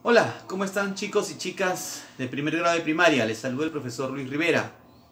Hola, ¿cómo están chicos y chicas de primer grado de primaria? Les saluda el profesor Luis Rivera.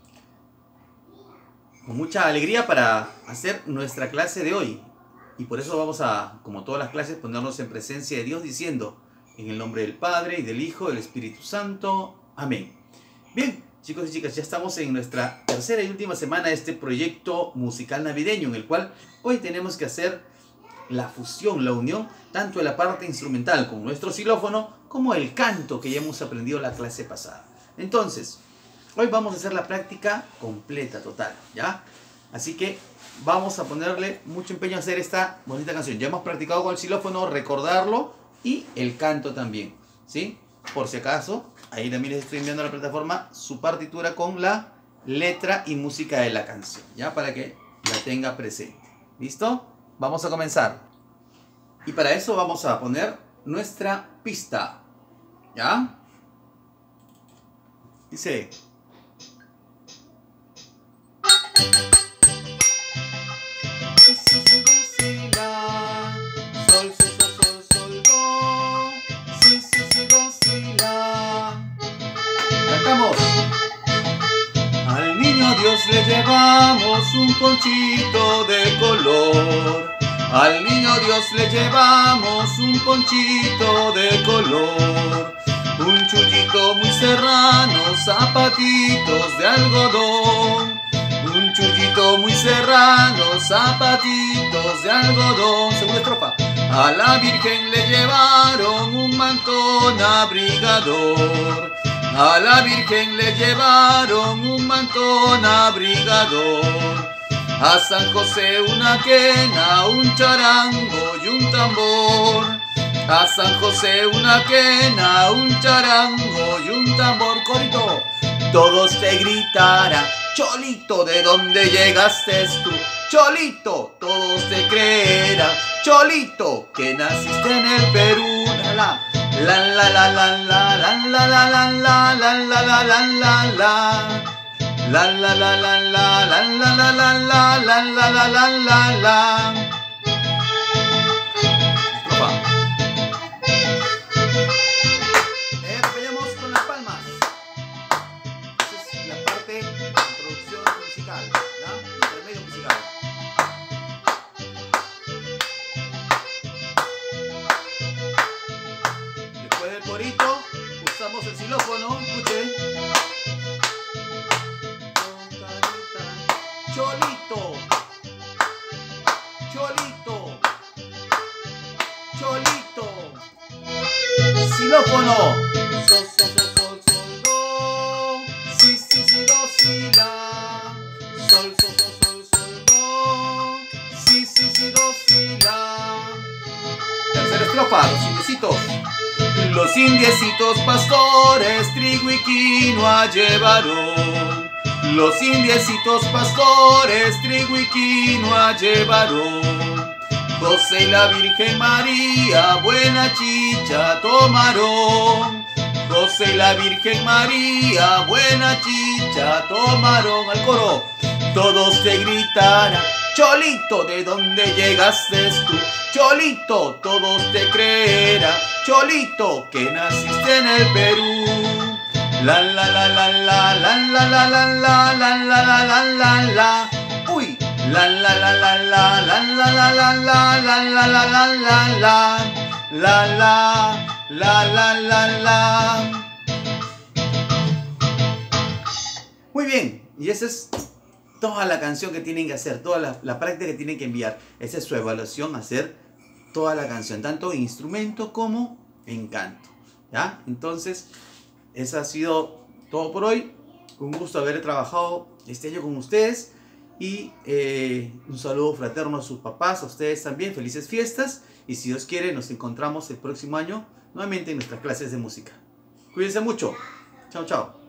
Con mucha alegría para hacer nuestra clase de hoy. Y por eso vamos a, como todas las clases, ponernos en presencia de Dios diciendo, en el nombre del Padre y del Hijo y del Espíritu Santo. Amén. Bien, chicos y chicas, ya estamos en nuestra tercera y última semana de este proyecto musical navideño, en el cual hoy tenemos que hacer la fusión, la unión, tanto de la parte instrumental con nuestro xilófono, como el canto que ya hemos aprendido la clase pasada. Entonces, hoy vamos a hacer la práctica completa, total, ¿ya? Así que vamos a ponerle mucho empeño a hacer esta bonita canción. Ya hemos practicado con el xilófono, recordarlo, y el canto también, ¿sí? Por si acaso, ahí también les estoy enviando a la plataforma su partitura con la letra y música de la canción, ¿ya? Para que la tenga presente. ¿Listo? Vamos a comenzar. Y para eso vamos a poner nuestra pista, ¿ya? Dice: si, si, si, do, si, la. Sol, si, sol, sol, sol, do. Si, si, si, do, si, la. Cantamos. Al niño Dios le llevamos un ponchito de color. Al niño Dios le llevamos un ponchito de color. Un chullito muy serrano, zapatitos de algodón. Un chullito muy serrano, zapatitos de algodón. Segunda estrofa. A la Virgen le llevaron un mantón abrigador. A la Virgen le llevaron un mantón abrigador. A San José una quena, un charango y un tambor. A San José una quena, un charango y un tambor. Corito. Todos te gritarán: Cholito, ¿de dónde llegaste tú? Cholito, todos te creerán: Cholito, que naciste en el Perú. La la la la la la la la la la la la la la la la. La la la la la la la la la la la la la la la la. Apoyamos con las palmas. Esa es la parte de introducción musical, ¿ya? Intermedio musical. Después del corito usamos el xilófono, escuchen. Cholito, Cholito, Cholito. Xilófono. Sol, sol, sol, sol, sol, do. Si, si, si, do, si, la. Sol, sol, sol, sol, sol, do. Si, si, si, do, si, la. Tercera estrofa, los indiecitos. Los indiecitos pastores trigo y quinoa llevaron. Los indiecitos pastores trigo y quinoa llevaron. José y la Virgen María buena chicha tomaron. José y la Virgen María buena chicha tomaron. Al coro. Todos te gritarán: Cholito, ¿de dónde llegaste tú? Cholito, todos te creerán: Cholito, que naciste en el Perú. La la la la la la la la la la la la la la la. Uy. La la la la la la la la la la la la la la la la la la la. Muy bien, y esa es toda la canción que tienen que hacer, toda la práctica que tienen que enviar. Esa es su evaluación, hacer toda la canción, tanto en instrumento como en canto, ¿ya? Entonces, eso ha sido todo por hoy. Un gusto haber trabajado este año con ustedes. Y un saludo fraterno a sus papás, a ustedes también. Felices fiestas. Y si Dios quiere, nos encontramos el próximo año nuevamente en nuestras clases de música. Cuídense mucho. Chao, chao.